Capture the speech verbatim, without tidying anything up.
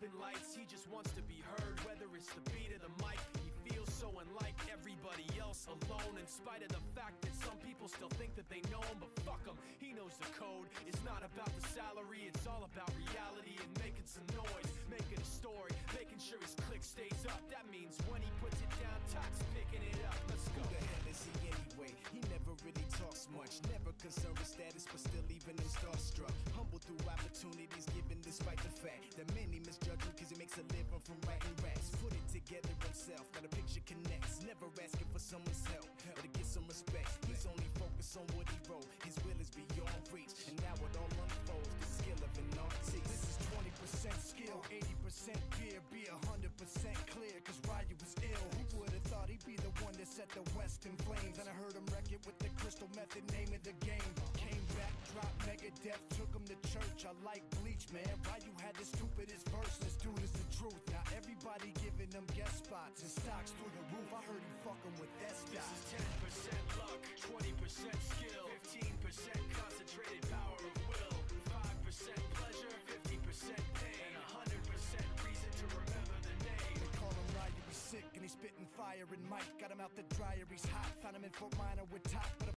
open lights, he just wants to be heard. Whether it's the beat of the mic, he feels so unlike everybody else, alone. In spite of the fact that some people still think that they know him, but fuck him, he knows the code. It's not about the salary, it's all about reality and making some noise, making a story, making sure his click stays up. That means when he puts it down, Tox picking it up. Let's go. Who the hell is he anyway? He never really talks much, never concerned with status, but still leaving him starstruck. Humble through opportunities given despite the fact that many misjudge him cause he makes a living from writing raps. Put it together himself, now the picture connects. Never asking for someone's help or to get some respect. He's only focused on what he wrote. His will is beyond reach, and now it all unfolds. The skill of an artist. This is twenty percent skill, eighty percent fear. Be one hundred percent clear, cause Ryu was ill. Who would've thought he'd be the one that set the West in flames? And I heard him wreck it with the Crystal Method, name of the game. Came back, dropped Megadeth, took him to church. I like Bleach, man. Ryu had the stupidest verse, this dude is the truth. Now everybody giving them guest spots and stocks through the roof. I heard he fucking with that stock. This is ten percent luck, twenty percent skill, fifteen percent concentrated power of will, five percent pleasure, fifty percent pain, and one hundred percent reason to remember the name. They call him Ryu, he's sick and he's spitting fire and Mike got him out the dryer, he's hot. Found him in Fort Minor with top, but